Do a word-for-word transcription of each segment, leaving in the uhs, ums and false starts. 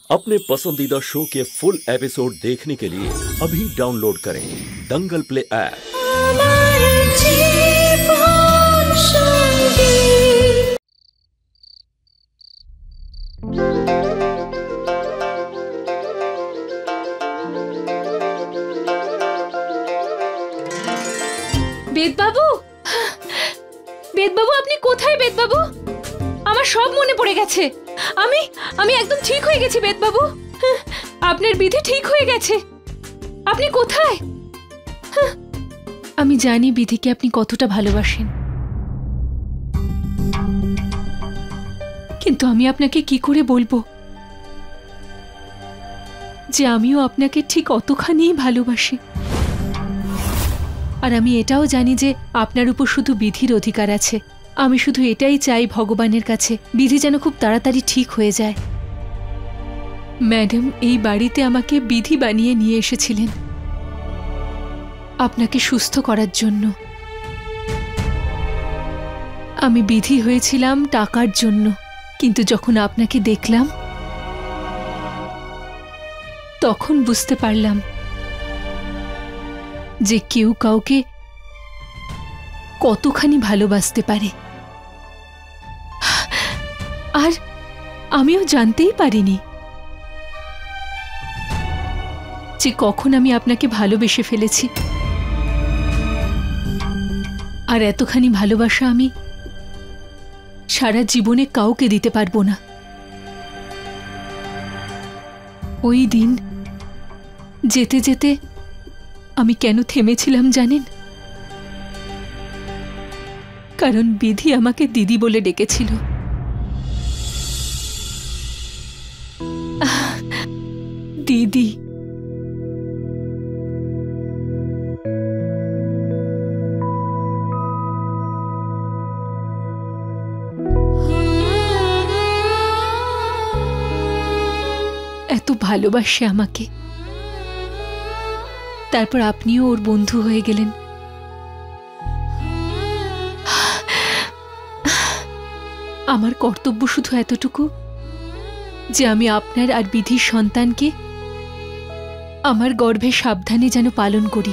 अपने पसंदीदा शो के फुल एपिसोड देखने के लिए अभी डाउनलोड करें दंगल प्ले ऐप। বেদবাবু, বেদবাবু আপনি কোথায়? বেদবাবু, আমার সব মনে পড়ে গেছে। আমি আমি একদম ঠিক হয়ে গেছি বেদবাবু। আপনার বিধি ঠিক হয়ে গেছে। আপনি কোথায়? আমি জানি বিধিকে আপনি কতটা ভালোবাসেন, কিন্তু আমি আপনাকে কি করে বলবো যে আমিও আপনাকে ঠিক অতখানিই ভালোবাসি। আর আমি এটাও জানি যে আপনার উপর শুধু বিধির অধিকার আছে। আমি শুধু এটাই চাই ভগবানের কাছে বিধি যেন খুব তাড়াতাড়ি ঠিক হয়ে যায়। ম্যাডাম এই বাড়িতে আমাকে বিধি বানিয়ে নিয়ে এসেছিলেন আপনাকে সুস্থ করার জন্য। আমি বিধি হয়েছিলাম টাকার জন্য, কিন্তু যখন আপনাকে দেখলাম তখন বুঝতে পারলাম যে কেউ কাউকে কতখানি ভালোবাসতে পারে। আর আমিও জানতেই পারিনি যে কখন আমি আপনাকে ভালোবেসে ফেলেছি। আর এতখানি ভালোবাসা আমি সারা জীবনে কাউকে দিতে পারবো না। ওই দিন যেতে যেতে আমি কেন থেমেছিলাম জানেন? কারণ বিধি আমাকে দিদি বলে ডেকেছিল। দিদি, এত ভালোবাসে আমাকে, তারপর আপনিও ওর বন্ধু হয়ে গেলেন। আমার কর্তব্য শুধু এতটুকু যে আমি আপনার আর বিধির সন্তানকে আমার গর্ভে সাবধানে যেন পালন করি।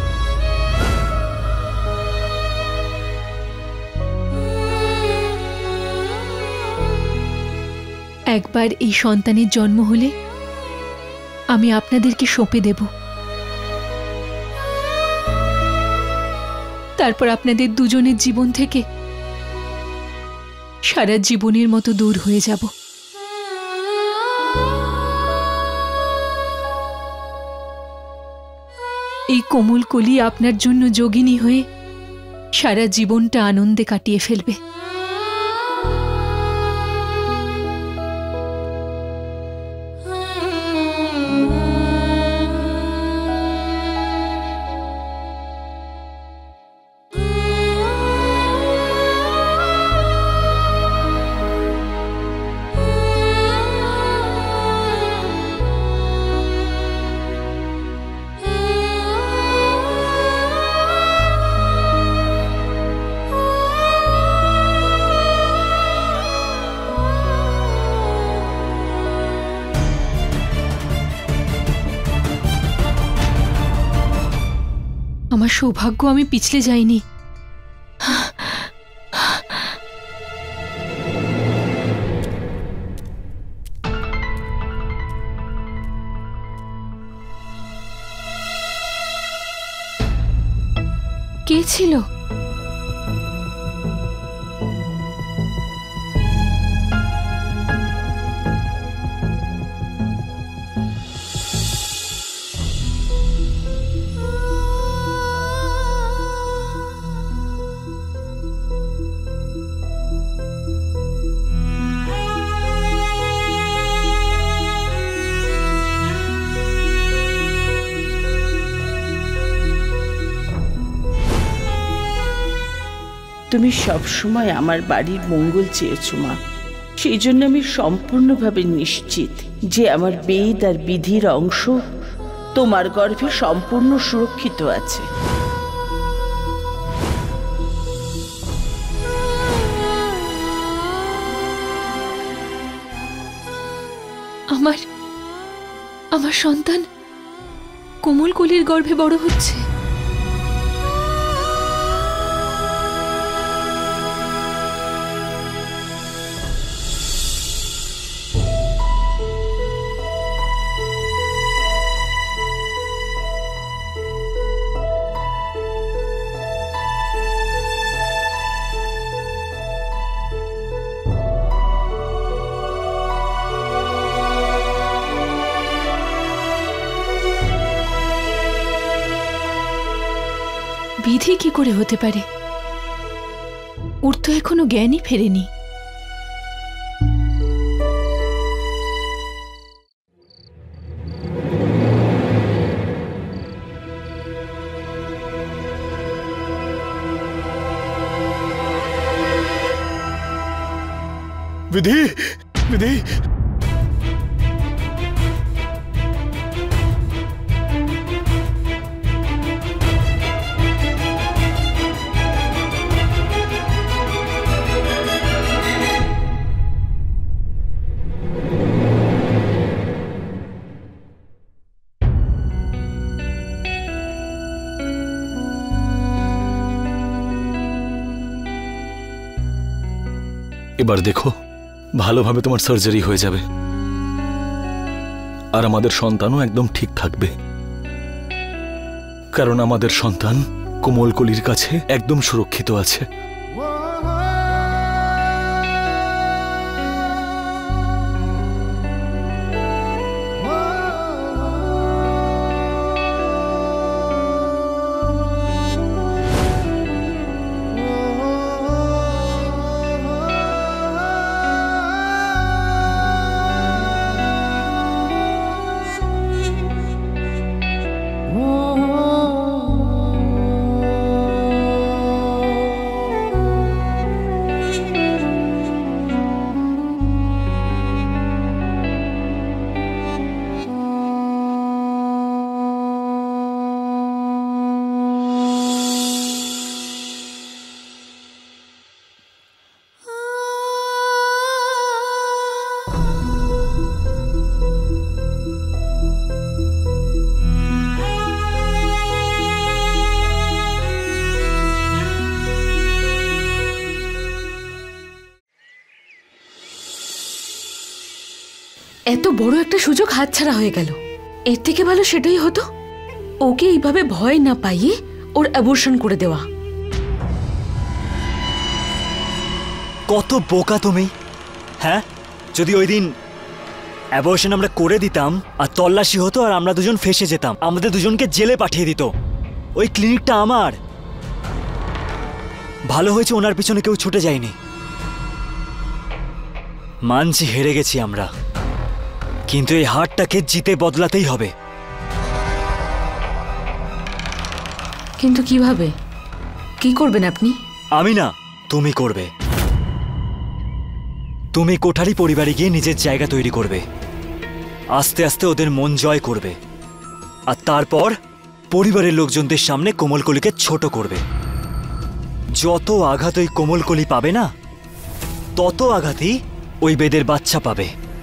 একবার এই সন্তানের জন্ম হলে আমি আপনাদেরকে সঁপে দেব, তারপর আপনাদের দুজনের জীবন থেকে সারা জীবনের মতো দূর হয়ে যাব। এই কোমল কলি আপনার জন্য যোগিনী হয়ে সারা জীবনটা আনন্দে কাটিয়ে ফেলবে। আমার সৌভাগ্য আমি পিছলে যাইনি। কে ছিল? তুমি সব সময় আমার বাড়ির মঙ্গল চেয়েছো মা, সেই জন্য আমি সম্পূর্ণভাবে নিশ্চিত যে আমার বেদ আর বিধির অংশ তোমার গর্ভে সম্পূর্ণ সুরক্ষিত আছে। আমার আমার সন্তান কোমল কলির গর্ভে বড় হচ্ছে। বিধি কি করে হতে পারে? ওর তো এখনো জ্ঞানই ফেরেনি। विधि विधि এবার দেখো ভালোভাবে তোমার সার্জারি হয়ে যাবে আর আমাদের সন্তানও একদম ঠিক থাকবে, কারণ আমাদের সন্তান কোমল কলির কাছে একদম সুরক্ষিত আছে। এত বড় একটা সুযোগ হাতছাড়া হয়ে গেল। এর থেকে ভালো সেটাই হতো ওকে এইভাবে ভয় না পাইয়ে ওর অ্যাবর্শন করে দেওয়া। কত বোকা তুমি! হ্যাঁ, যদি ওই দিন অ্যাবর্শন আমরা করে দিতাম আর তল্লাশি হতো আর আমরা দুজন ফেঁসে যেতাম, আমাদের দুজনকে জেলে পাঠিয়ে দিত। ওই ক্লিনিকটা আমার। ভালো হয়েছে ওনার পিছনে কেউ ছুটে যায়নি। মানছি হেরে গেছি আমরা, কিন্তু এই হারটাকে জিতে বদলাতেই হবে। কিন্তু কিভাবে, কি করবেন আপনি? আমি না, তুমি করবে। তুমি কোঠারি পরিবারে গিয়ে নিজের জায়গা তৈরি করবে, আস্তে আস্তে ওদের মন জয় করবে, আর তারপর পরিবারের লোকজনদের সামনে কোমলকলিকে ছোট করবে। যত আঘাত ওই কোমলকলি পাবে না, তত আঘাতই ওই বেদের বাচ্চা পাবে,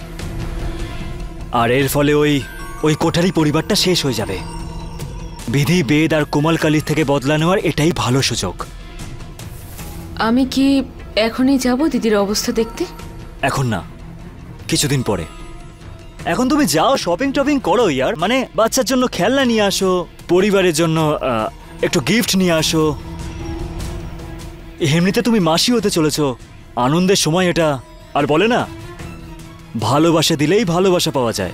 আর এর ফলে ওই ওই কোঠারি পরিবারটা শেষ হয়ে যাবে। বিধি, বেদ আর কোমলকালীর থেকে বদলা নেওয়ার এটাই ভালো সুযোগ। আমি কি এখনই যাব দিদির অবস্থা দেখতে? এখন না, কিছুদিন পরে। এখন তুমি যাও, শপিং টপিং করো ইয়ার, মানে বাচ্চার জন্য খেলনা নিয়ে আসো, পরিবারের জন্য একটু গিফট নিয়ে আসো। এমনিতে তুমি মাসি হতে চলেছ, আনন্দের সময় এটা। আর বলে না, ভালোবাসা দিলেই ভালোবাসা পাওয়া যায়,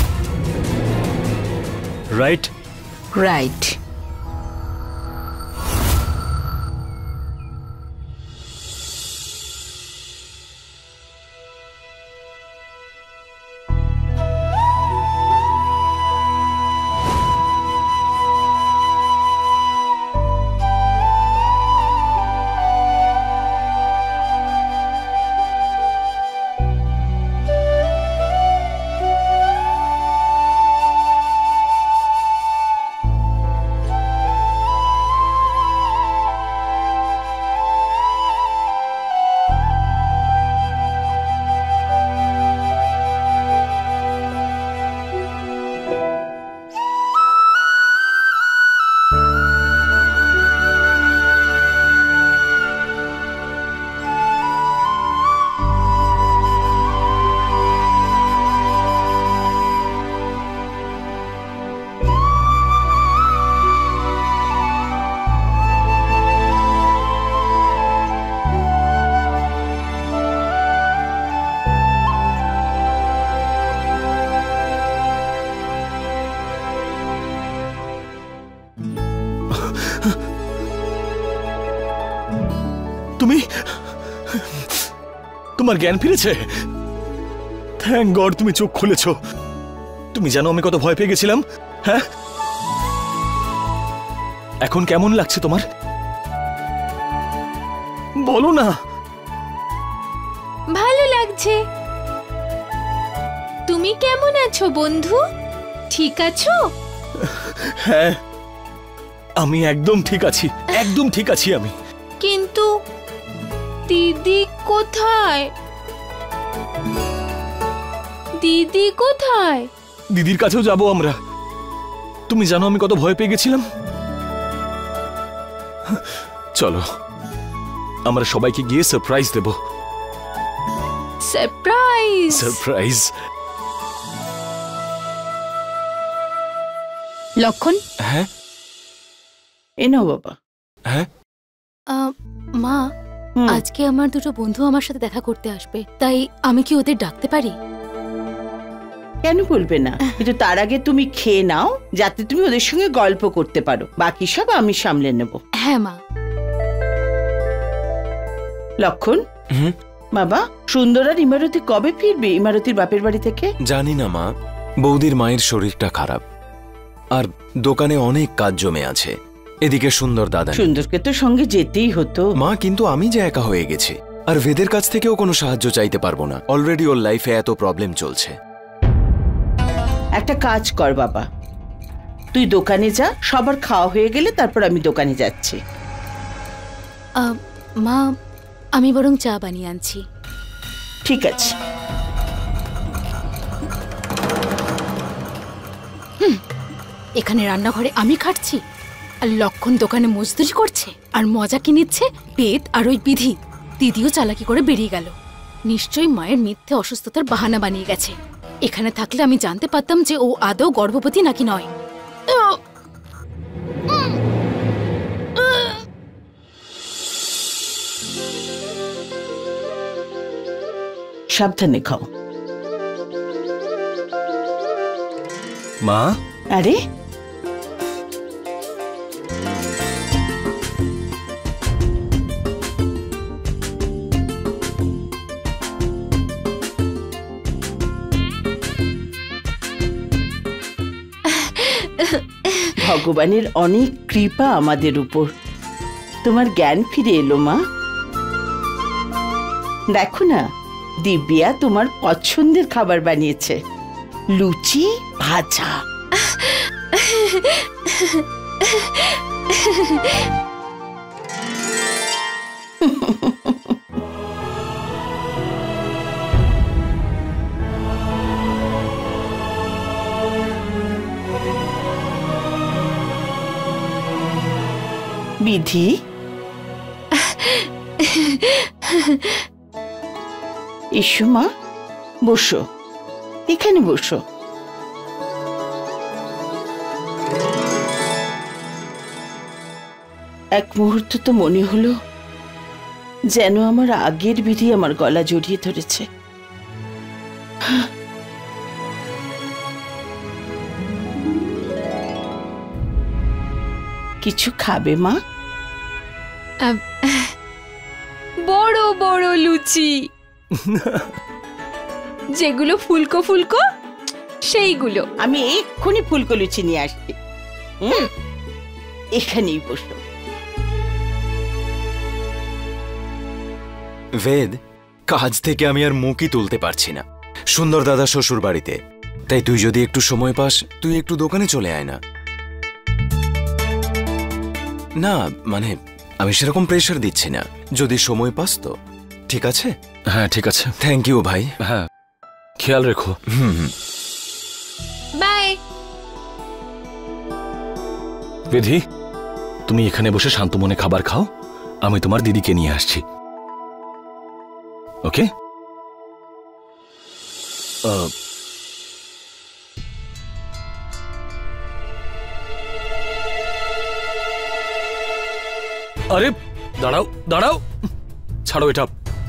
রাইট? রাইট। তোমার জ্ঞান ফিরেছে? থ্যাংক গড তুমি চোখ খুলেছ। তুমি জানো আমি কত ভয় পেয়ে গেছিলাম? হ্যাঁ, এখন কেমন লাগছে তোমার? বলো না। ভালো লাগছে। তুমি কেমন আছো বন্ধু? ঠিক আছো? হ্যাঁ, আমি একদম ঠিক আছি, একদম ঠিক আছি আমি। কিন্তু দিদি কোথায়? দিদি কোথায়? দিদির কাছেও যাবো আমরা। তুমি জানো আমি কত ভয় পেয়ে গেছিলাম। চলো আমরা সবাইকে গিয়ে সারপ্রাইজ দেব। সারপ্রাইজ? সারপ্রাইজ। লক্ষণ। হ্যাঁ এ নাও বাবা। হ্যাঁ মা, হুম। আজকে আমার দুটো বন্ধু আমার সাথে দেখা করতে আসবে, তাই আমি কি ওদের ডাকতে পারি? কেন বলবে না, কিন্তু তার আগে তুমি খেয়ে নাও যাতে তুমি ওদের সঙ্গে গল্প করতে পারো। বাকি সব আমি সামলে নেব। হ্যাঁ মা। লক্ষণ, হুম? বাবা সুন্দর আর ইমারতি কবে ফিরবে ইমারতির বাপের বাড়ি থেকে? জানি না মা, বৌদির মায়ের শরীরটা খারাপ আর দোকানে অনেক কাজ জমে আছে। এদিকে সুন্দর দাদা নেই। সুন্দরকে তো সঙ্গে যেতেই হতো। মা, কিন্তু আমি যে একা হয়ে গেছি আর বেদের কাছ থেকেও কোনো সাহায্য চাইতে পারবো না। অলরেডি ওর লাইফে এত প্রবলেম চলছে। একটা কাজ কর বাবা, তুই দোকানে যা, সবার খাওয়া হয়ে গেলে তারপর আমি দোকানে যাচ্ছি। আহ, মা, আমি বরং চা বানিয়ে আনছি। ঠিক আছে। এখানে রান্নাঘরে আমি খাটছি আর লক্ষণ দোকানে মজদুরি করছে আর মজা কি নিচ্ছে বেদ আর ওই বিধি। দিদিও চালাকি করে বেরিয়ে গেল। নিশ্চয়ই মায়ের মিথ্যে অসুস্থতার বাহানা বানিয়ে গেছে। এখানে থাকলে আমি জানতে পারতাম যে ও আদৌ গর্ভবতী নাকি নয়। সাবধানে খাও। মা, আরে ভগবানের অনেক কৃপা আমাদের উপর। তোমার জ্ঞান ফিরে এলো মা। দেখো না, দিব্যা তোমার পছন্দের খাবার বানিয়েছে, লুচি ভাজা। বিধি, এসো মা, বসো, এখানে বসো। এক মুহূর্ত তো মনে হলো যেন আমার আগের বিধি আমার গলা জড়িয়ে ধরেছে। কিছু খাবে মা? বড় বড় লুচি, যেগুলো ফুলকো ফুলকো সেইগুলো। আমি এক্ষুনি ফুলকো লুচি নিয়ে আসছি। হুম, এখানেই বসো। বেদ, কাজ থেকে আমি আর মুখই তুলতে পারছি না। সুন্দর দাদা শ্বশুর বাড়িতে, তাই তুই যদি একটু সময় পাস তুই একটু দোকানে চলে আয় না। না মানে আমি সেরকম প্রেশার দিচ্ছি না, যদি সময় পাস তো। ঠিক আছে? হ্যাঁ ঠিক আছে। থ্যাংক ইউ ভাই। হ্যাঁ, খেয়াল রেখো। হুম হুম। বাই। বিধি, তুমি এখানে বসে শান্ত মনে খাবার খাও, আমি তোমার দিদিকে নিয়ে আসছি। ওকে? আরে দাঁড়াও দাঁড়াও, ছাড়ো এটা।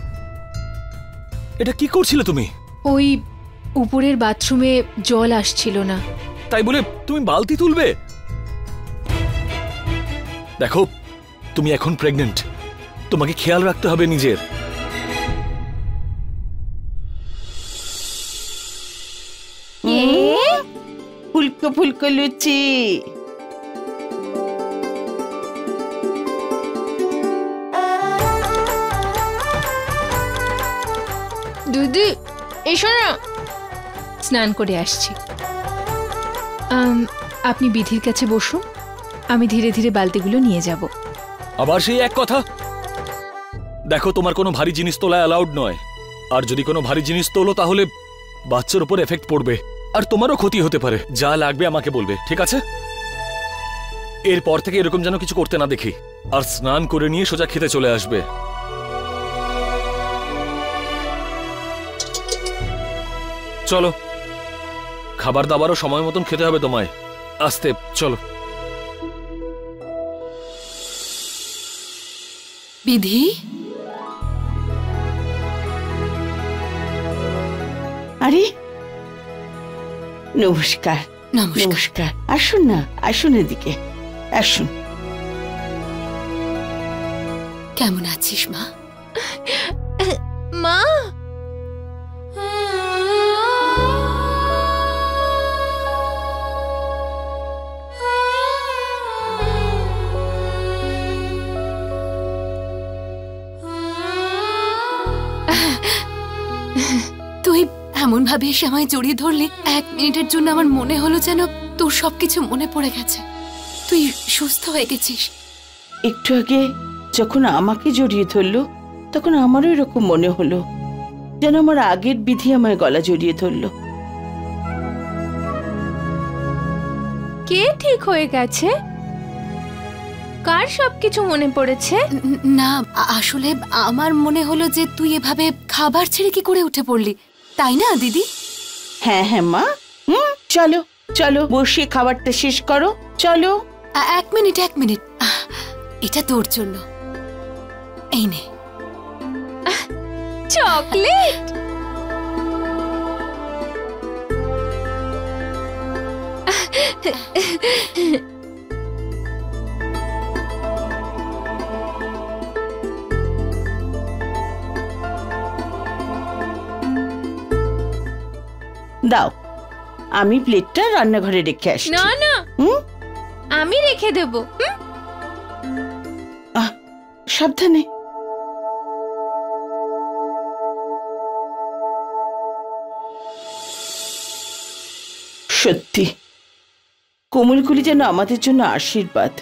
এটা কি করছিলে তুমি? ওই উপরের বাথরুমে জল আসছিল না, তাই বলে তুমি বালতি তুলবে? দেখো, তুমি এখন প্রেগনেন্ট, তোমাকে খেয়াল রাখতে হবে নিজের। ফুলকো ফুলকো লুচি। দিদি এসো না, স্নান করে আসছি। আম, আপনি বিধির কাছে বসুন, আমি ধীরে ধীরে বালতিগুলো নিয়ে যাব। আবার সেই এক কথা। দেখো, তোমার কোনো ভারী জিনিস তোলা অ্যালাউড নয়, আর যদি কোনো ভারী জিনিস তোলো তাহলে বাচ্চার উপর এফেক্ট পড়বে, আর তোমারও ক্ষতি হতে পারে। যা লাগবে আমাকে বলবে, ঠিক আছে? এরপর থেকে এরকম যেন কিছু করতে না দেখি। আর স্নান করে নিয়ে সোজা খেতে চলে আসবে। চলো, খাবার দাবারও সময় মতন খেতে হবে তোমায়। আস্তে চলো। বিধি, আরে নমস্কার। নমস্কার। নমস্কার, আসুন না, আসুন এদিকে আসুন। কেমন আছিস মা? মা, তুই এমন ভাবে এসে আমায় জড়িয়ে ধরলি, এক মিনিটের জন্য আমার মনে হলো যেন তোর সবকিছু মনে পড়ে গেছে। তুই সুস্থ হয়ে গেছিস। একটু আগে যখন আমাকে জড়িয়ে ধরলো তখন আমারও এরকম মনে হলো যেন আমার আগের বিধি আমায় গলা জড়িয়ে ধরলো। কে ঠিক হয়ে গেছে? কার সবকিছু মনে পড়েছে? ন- না, আ- আসলে আমার মনে হলো যে তুই এভাবে খাবার ছেড়ে কি করে উঠে পড়লি, তাই না দিদি? হ্যাঁ হ্যাঁ মা, হুম, চলো চলো বসে খাবারটা শেষ করো, চলো। আ- এক মিনিট এক মিনিট আহ, এটা তোর জন্য। এই নে। চকলেট? দাও, আমি প্লেটটা রান্নাঘরে রেখে আসছি। না না, হুম, আমি রেখে দেব। হুম? আহ, সাবধানে। সত্যি কোমলগুলি যেন আমাদের জন্য আশীর্বাদ।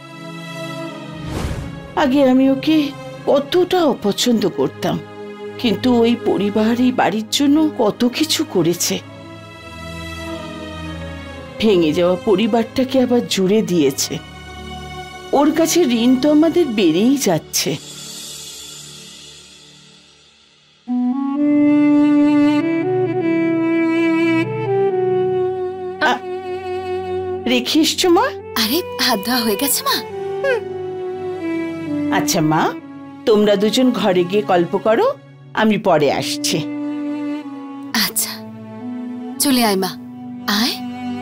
আগে আমি ওকে কতটা অপছন্দ করতাম, কিন্তু ওই পরিবার এই বাড়ির জন্য কত কিছু করেছে। ভেঙে যাওয়া পরিবারটাকে আবার জুড়ে দিয়েছে। ওর কাছে ঋণ তো আমাদের বেড়েই যাচ্ছে। রেখে এসছো মা? আরে হাত ধোয়া হয়ে গেছে মা? আচ্ছা মা, তোমরা দুজন ঘরে গিয়ে গল্প করো, আমি পরে আসছি। আচ্ছা, চলে আয় মা, আয়।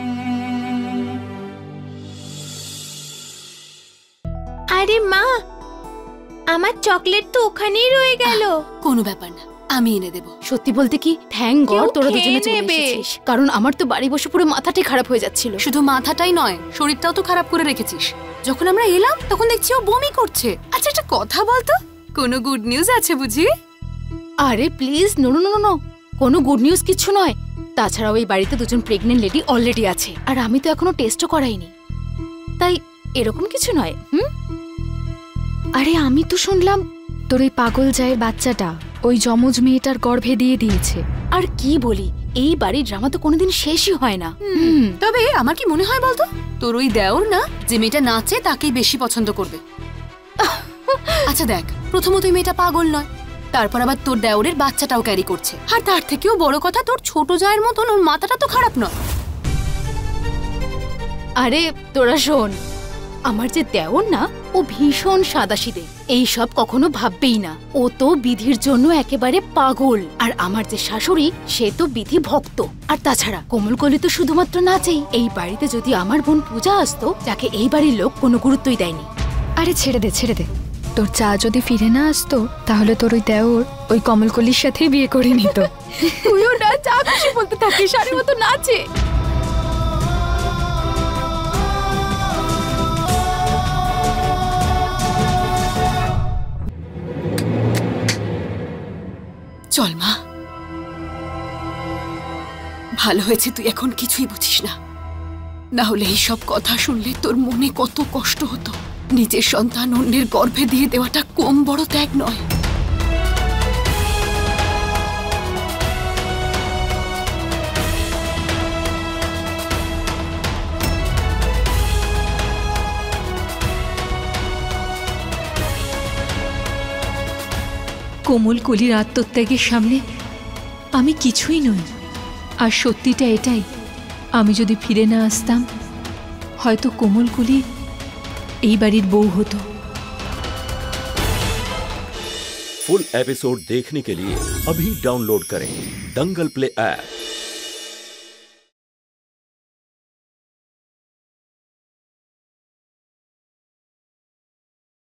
আরে মা, আমার চকলেট তো ওখানেই রয়ে গেল। কোনো ব্যাপার না, আমি এনে দেবো। সত্যি বলতে কি, থ্যাঙ্ক কেউ গড তোরা খেয়ে দুজনে চলে নেবে। এসেছিস, কারণ আমার তো বাড়ি বসে পুরো মাথাটাই খারাপ হয়ে যাচ্ছিল। শুধু মাথাটাই নয়, শরীরটাও তো খারাপ করে রেখেছিস। যখন আমরা এলাম তখন দেখছি ও বমি করছে। আচ্ছা একটা কথা বলতো, কোনো গুড নিউজ আছে বুঝি? আরে please, no no no no, কোনো গুড নিউজ কিছু নয়। তাছাড়াও এই বাড়িতে দুজন প্রেগনেন্ট লেডি অলরেডি আছে, আর আমি তো এখনো টেস্টও করাইনি, তাই এরকম কিছু নয়। হুম, আরে আমি তো শুনলাম তোর ওই পাগল জায়ের বাচ্চাটা ওই যমজ মেয়েটার গর্ভে দিয়ে দিয়েছে। আর কি বলি, এই বাড়ির ড্রামা তো কোনোদিন শেষই হয় না। হুম, তবে আমার কি মনে হয় বলতো, তোর ওই দেওর না, যে মেয়েটা নাচে তাকেই বেশি পছন্দ করবে। আচ্ছা দেখ, প্রথমত ওই মেয়েটা পাগল নয়, তারপর আবার তোর দেওরের বাচ্চাটাও ক্যারি করছে, আর তার থেকেও বড় কথা তোর ছোট জায়ের মতন ওর মাথাটা তো খারাপ নয়। আরে তোরা শোন, আমার যে দেওর না, ও ভীষণ সাদাসিদে, এই সব কখনো ভাববেই না। ও তো বিধির জন্য একেবারে পাগল। আর আমার যে শাশুড়ি, সে তো বিধি ভক্ত। আর তাছাড়া কোমলকলি তো শুধুমাত্র নাচেই। এই বাড়িতে যদি আমার বোন পূজা আসতো, যাকে এই বাড়ির লোক কোনো গুরুত্বই দেয়নি। আরে ছেড়ে দে ছেড়ে দে, তোর চা যদি ফিরে না আসতো তাহলে তোর ওই দেওর ওই কমলকলির সাথেই বিয়ে করে নিত। তুইও না চা খুশি বলতে থাকিস, সারি মতো নাচে। চল মা। ভালো হয়েছে তুই এখন কিছুই বুঝিস না, না হলে এই সব কথা শুনলে তোর মনে কত কষ্ট হতো। নিজের সন্তান অন্যের গর্ভে দিয়ে দেওয়াটা কম বড় ত্যাগ নয়। কোমল কলির আত্মত্যাগের সামনে আমি কিছুই নই। আর সত্যিটা এটাই, আমি যদি ফিরে না আসতাম হয়তো কোমল কলি এই বাড়ির বউ হতো। फुल एपिसोड देखने के लिए अभी डाउनलोड करें दंगल प्ले ऐप।